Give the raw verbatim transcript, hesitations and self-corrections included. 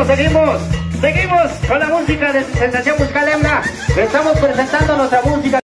seguimos, seguimos. Seguimos con la música de Sensación Musical Hembra. Estamos presentando nuestra música.